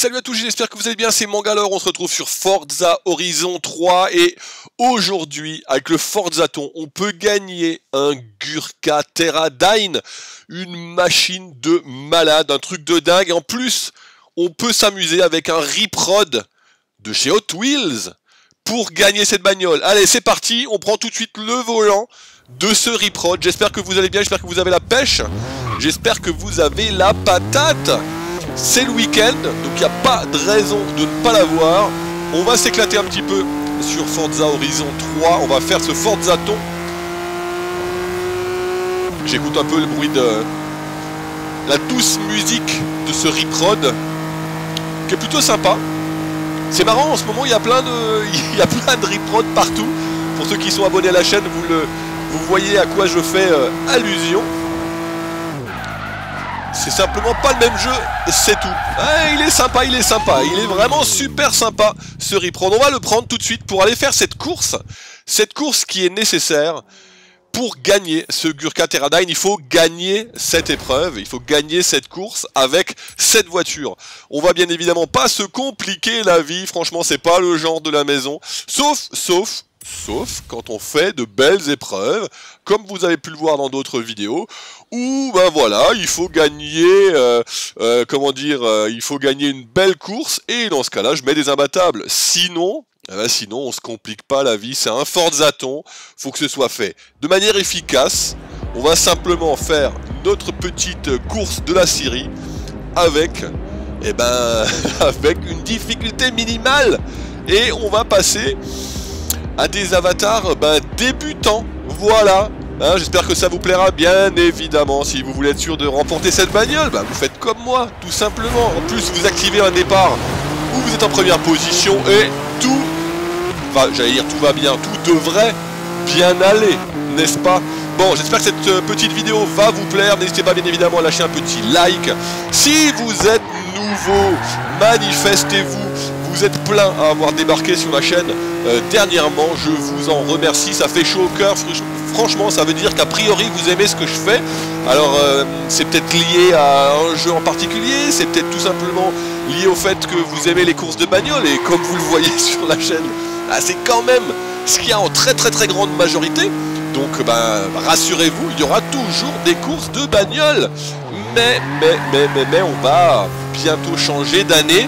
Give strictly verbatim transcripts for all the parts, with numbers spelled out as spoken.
Salut à tous, j'espère que vous allez bien, c'est Mangalore, on se retrouve sur Forza Horizon trois et aujourd'hui, avec le Forzaton, on peut gagner un Gurkha Terradyne, une machine de malade, un truc de dingue, et en plus, on peut s'amuser avec un Rip-Rod de chez Hot Wheels pour gagner cette bagnole. Allez, c'est parti, on prend tout de suite le volant de ce Rip-Rod, j'espère que vous allez bien, j'espère que vous avez la pêche, j'espère que vous avez la patate. C'est le week-end, donc il n'y a pas de raison de ne pas l'avoir. On va s'éclater un petit peu sur Forza Horizon trois. On va faire ce Forzaton. J'écoute un peu le bruit de la douce musique de ce Rip-Rod, qui est plutôt sympa. C'est marrant, en ce moment il y a plein de, il y a plein de Rip-Rod partout. Pour ceux qui sont abonnés à la chaîne, vous, le, vous voyez à quoi je fais euh, allusion. C'est simplement pas le même jeu, c'est tout. Ah, il est sympa, il est sympa, il est vraiment super sympa ce Rip-Rod. On va le prendre tout de suite pour aller faire cette course. Cette course qui est nécessaire pour gagner ce Gurkha Terradyne. Il faut gagner cette épreuve, il faut gagner cette course avec cette voiture. On va bien évidemment pas se compliquer la vie, franchement c'est pas le genre de la maison. Sauf, sauf... Sauf quand on fait de belles épreuves, comme vous avez pu le voir dans d'autres vidéos, où ben voilà, il faut gagner, euh, euh, comment dire, euh, il faut gagner une belle course, et dans ce cas-là, je mets des imbattables. Sinon, eh ben sinon, on se complique pas la vie, c'est un Forzaton, faut que ce soit fait de manière efficace. On va simplement faire notre petite course de la Syrie avec, eh ben, avec une difficulté minimale, et on va passer à des avatars ben, débutants, voilà, hein, j'espère que ça vous plaira, bien évidemment. Si vous voulez être sûr de remporter cette bagnole, ben, vous faites comme moi, tout simplement. En plus, vous activez un départ où vous êtes en première position et tout, enfin, j'allais dire tout va bien, tout devrait bien aller, n'est-ce pas? Bon, j'espère que cette petite vidéo va vous plaire, n'hésitez pas bien évidemment à lâcher un petit like. Si vous êtes nouveau, manifestez-vous. Vous êtes plein à avoir débarqué sur la chaîne euh, dernièrement, je vous en remercie, ça fait chaud au cœur, franchement ça veut dire qu'a priori vous aimez ce que je fais. Alors euh, c'est peut-être lié à un jeu en particulier, c'est peut-être tout simplement lié au fait que vous aimez les courses de bagnole, et comme vous le voyez sur la chaîne, bah, c'est quand même ce qu'il y a en très très très grande majorité. Donc ben, rassurez-vous, il y aura toujours des courses de bagnole. Mais, mais, mais, mais, mais, on va bientôt changer d'année.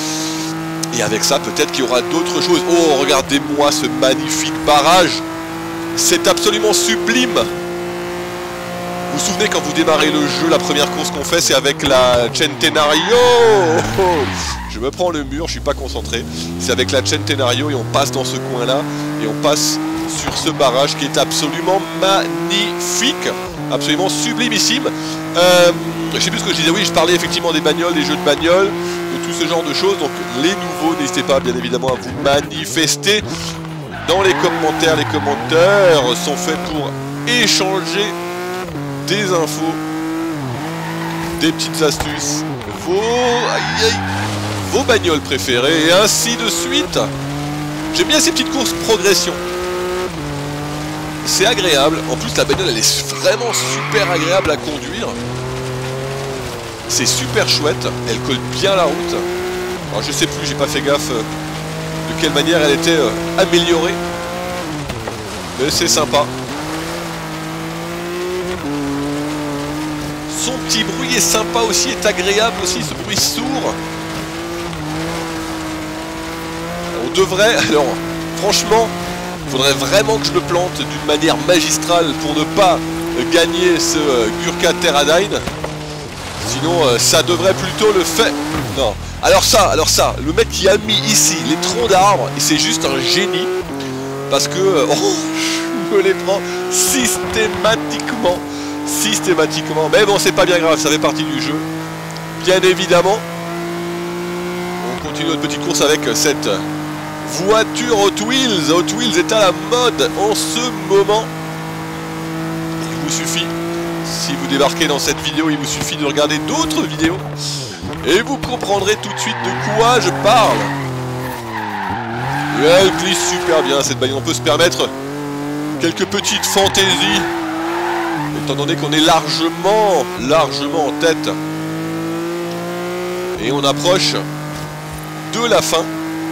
Et avec ça, peut-être qu'il y aura d'autres choses. Oh, regardez-moi ce magnifique barrage. C'est absolument sublime. Vous vous souvenez quand vous démarrez le jeu, la première course qu'on fait, c'est avec la Centenario. Oh, je me prends le mur, je suis pas concentré. C'est avec la Centenario et on passe dans ce coin-là. Et on passe sur ce barrage qui est absolument magnifique. Absolument sublimissime. Euh, je sais plus ce que je disais, oui, je parlais effectivement des bagnoles, des jeux de bagnoles, de tout ce genre de choses. Donc les nouveaux, n'hésitez pas bien évidemment à vous manifester dans les commentaires. Les commentaires sont faits pour échanger des infos, des petites astuces, vos, aïe, aïe, vos bagnoles préférées et ainsi de suite. J'aime bien ces petites courses progression. C'est agréable, en plus la bagnole elle est vraiment super agréable à conduire. C'est super chouette, elle colle bien la route. Alors je sais plus, j'ai pas fait gaffe euh, de quelle manière elle était euh, améliorée. Mais c'est sympa. Son petit bruit est sympa aussi, est agréable aussi, ce bruit sourd. On devrait, alors franchement, il faudrait vraiment que je le plante d'une manière magistrale pour ne pas gagner ce euh, Gurkha Terradyne. Sinon, euh, ça devrait plutôt le faire. Non. Alors ça, alors ça, le mec qui a mis ici les troncs d'arbres, c'est juste un génie. Parce que, euh, oh, je me les prends systématiquement. Systématiquement. Mais bon, c'est pas bien grave, ça fait partie du jeu. Bien évidemment. On continue notre petite course avec cette voiture Hot Wheels. Hot Wheels est à la mode en ce moment. Il vous suffit, si vous débarquez dans cette vidéo, il vous suffit de regarder d'autres vidéos et vous comprendrez tout de suite de quoi je parle. Et elle glisse super bien cette bagnole, on peut se permettre quelques petites fantaisies étant donné qu'on est largement, largement en tête. Et on approche de la fin.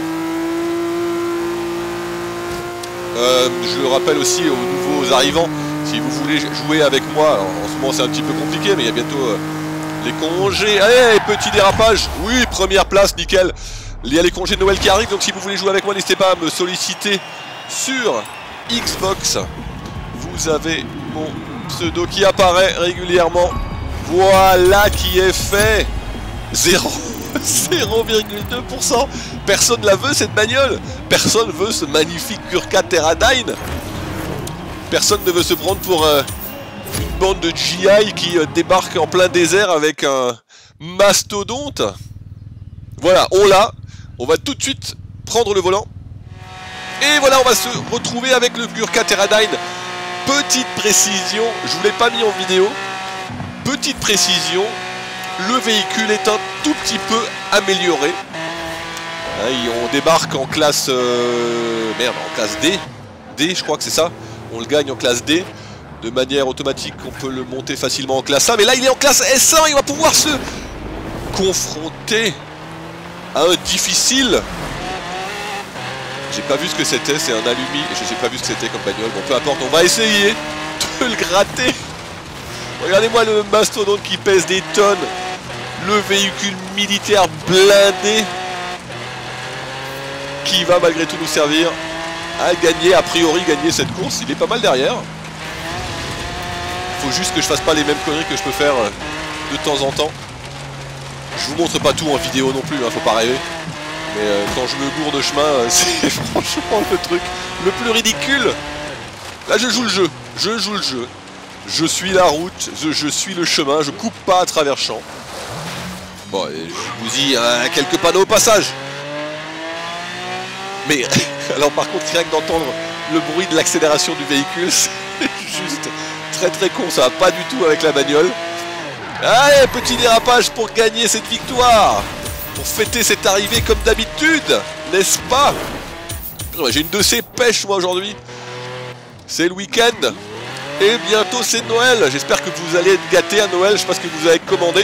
Euh, je le rappelle aussi aux nouveaux arrivants, si vous voulez jouer avec moi, alors en ce moment c'est un petit peu compliqué, mais il y a bientôt euh, les congés. Allez, petit dérapage, oui, première place, nickel. Il y a les congés de Noël qui arrivent, donc si vous voulez jouer avec moi, n'hésitez pas à me solliciter sur Xbox. Vous avez mon pseudo qui apparaît régulièrement. Voilà qui est fait. Zéro. zéro virgule deux pour cent. Personne la veut cette bagnole. Personne veut ce magnifique Gurkha Terradyne. Personne ne veut se prendre pour euh, une bande de G I qui euh, débarque en plein désert avec un mastodonte. Voilà, on l'a. On va tout de suite prendre le volant. Et voilà, on va se retrouver avec le Gurkha Terradyne. Petite précision, je vous l'ai pas mis en vidéo. Petite précision, le véhicule est un tout petit peu amélioré. Hein, on débarque en classe... Euh, merde, en classe D. D, je crois que c'est ça. On le gagne en classe D. De manière automatique, on peut le monter facilement en classe A. Mais là, il est en classe S un, il va pouvoir se confronter à un difficile. J'ai pas vu ce que c'était, c'est un alumi. Je n'ai pas vu ce que c'était comme bagnole. Bon, peu importe, on va essayer de le gratter. Regardez-moi le mastodonte qui pèse des tonnes. Le véhicule militaire blindé qui va malgré tout nous servir à gagner, a priori gagner cette course. Il est pas mal derrière. Faut juste que je fasse pas les mêmes conneries que je peux faire de temps en temps. Je vous montre pas tout en vidéo non plus, hein, faut pas rêver. Mais euh, quand je me gourde de chemin, euh, c'est franchement le truc le plus ridicule. Là je joue le jeu, je joue le jeu. Je suis la route, je, je suis le chemin, je coupe pas à travers champs. Bon, et je vous dis hein, quelques panneaux au passage. Mais alors par contre, rien que d'entendre le bruit de l'accélération du véhicule, c'est juste très très con, ça va pas du tout avec la bagnole. Allez, petit dérapage pour gagner cette victoire. Pour fêter cette arrivée comme d'habitude, n'est-ce pas? J'ai une de ces pêches moi aujourd'hui. C'est le week-end. Et bientôt c'est Noël. J'espère que vous allez être gâtés à Noël. Je sais pas ce que vous avez commandé.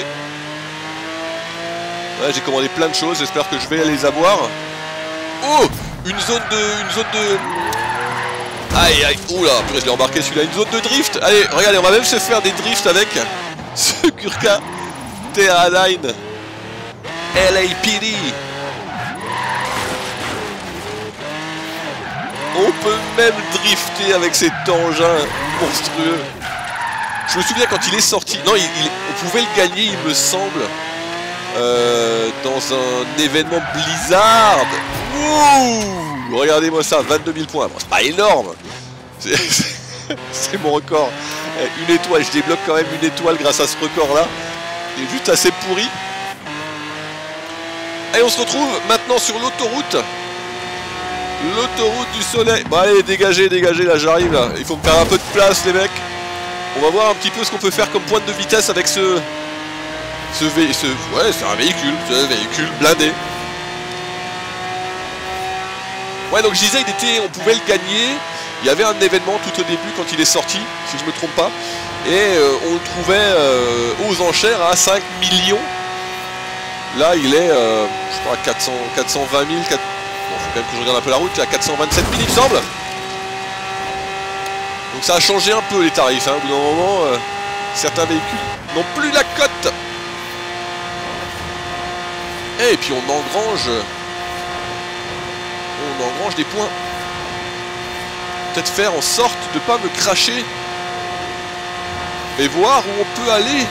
Ouais, j'ai commandé plein de choses. J'espère que je vais les avoir. Oh, une zone de... Une zone de... Aïe, aïe. Oula, purée, je l'ai embarqué celui-là. Une zone de drift. Allez, regardez, on va même se faire des drifts avec ce Gurkha Terradyne L A P D. On peut même drifter avec cet engin monstrueux. Je me souviens quand il est sorti. Non, il, il, on pouvait le gagner, il me semble, euh, dans un événement Blizzard. Ouh, regardez-moi ça, vingt-deux mille points. Bon, c'est pas énorme. C'est mon record. Une étoile, je débloque quand même une étoile grâce à ce record-là. Il est juste assez pourri. Et on se retrouve maintenant sur l'autoroute. L'autoroute du soleil. Bon allez, dégagez, dégagez, là j'arrive là. Il faut me faire un peu de place les mecs. On va voir un petit peu ce qu'on peut faire comme pointe de vitesse avec ce... Ce véhicule. Ouais, c'est un véhicule. C'est un véhicule blindé. Ouais, donc je disais, il était, on pouvait le gagner. Il y avait un événement tout au début quand il est sorti, si je me trompe pas. Et euh, on le trouvait euh, aux enchères à cinq millions. Là, il est, euh, je crois, à quatre cents, quatre cent vingt mille. quatre... Bon, faut quand même que je regarde un peu la route. Il est à quatre cent vingt-sept mille, il me semble. Donc ça a changé un peu les tarifs. Hein. Au bout d'un moment, euh, certains véhicules n'ont plus la cote. Et puis on engrange... On engrange des points. Peut-être faire en sorte de ne pas me cracher. Et voir où on peut aller.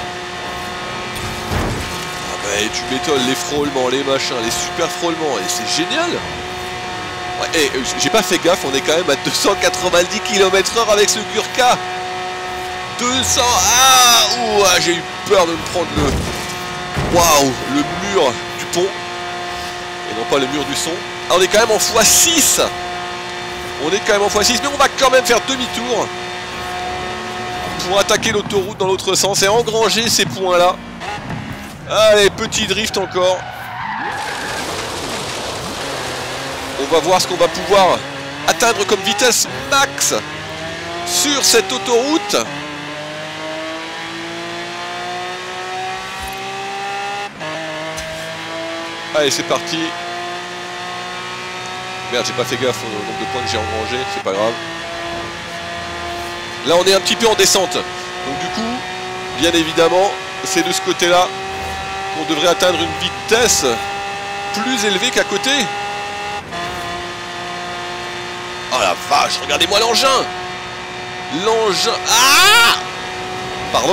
Ah bah tu m'étonnes, les frôlements, les machins, les super frôlements. Et c'est génial. Ouais, et j'ai pas fait gaffe, on est quand même à deux cent quatre-vingt-dix kilomètres heure avec ce Gurkha. deux cents. Ah, ouh, ah, j'ai eu peur de me prendre le... Waouh, le mur du pont. Et non pas le mur du son. Ah, on est quand même en fois six. On est quand même en fois six, mais on va quand même faire demi-tour pour attaquer l'autoroute dans l'autre sens et engranger ces points-là. Allez, petit drift encore. On va voir ce qu'on va pouvoir atteindre comme vitesse max sur cette autoroute. Allez, c'est parti. Merde, j'ai pas fait gaffe au nombre de points que j'ai engrangé, c'est pas grave. Là, on est un petit peu en descente. Donc du coup, bien évidemment, c'est de ce côté-là qu'on devrait atteindre une vitesse plus élevée qu'à côté. Oh la vache, regardez-moi l'engin. L'engin... Ah! Pardon.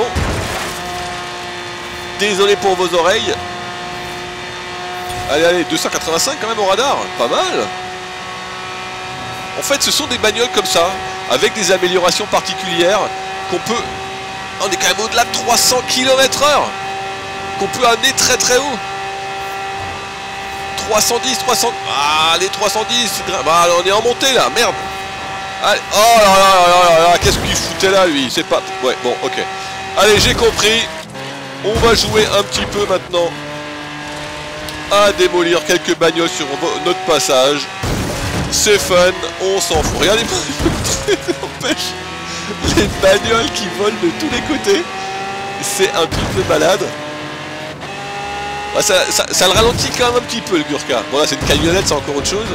Désolé pour vos oreilles. Allez, allez, deux cent quatre-vingt-cinq quand même au radar. Pas mal. En fait, ce sont des bagnoles comme ça, avec des améliorations particulières, qu'on peut... On est quand même au-delà de trois cents kilomètres heure. Qu'on peut amener très très haut. trois cent dix, trois cents... Ah, les trois cent dix. Bah, on est en montée là, merde. Allez. Oh là là là là là, qu'est-ce qu'il foutait là lui? C'est pas... Ouais, bon, ok. Allez, j'ai compris. On va jouer un petit peu maintenant à démolir quelques bagnoles sur notre passage. C'est fun, on s'en fout. Regardez-moi, n'empêche, les bagnoles qui volent de tous les côtés. C'est un truc de malade. Bah, ça, ça, ça le ralentit quand même un petit peu le Gurkha. Bon là c'est une camionnette, c'est encore autre chose.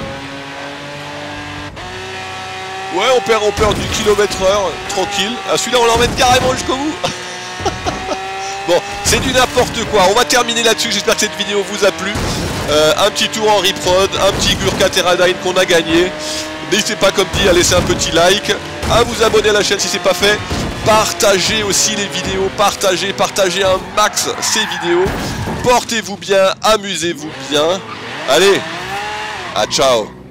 Ouais, on perd, on perd du kilomètre heure, tranquille. Ah, celui-là on l'emmène carrément jusqu'au bout. Bon, c'est du n'importe quoi. On va terminer là-dessus. J'espère que cette vidéo vous a plu. Euh, un petit tour en Reprod, un petit Gurkha Terradyne qu'on a gagné. N'hésitez pas, comme dit, à laisser un petit like, à vous abonner à la chaîne si c'est pas fait. Partagez aussi les vidéos, partagez, partagez un max ces vidéos. Portez-vous bien, amusez-vous bien. Allez, à ciao.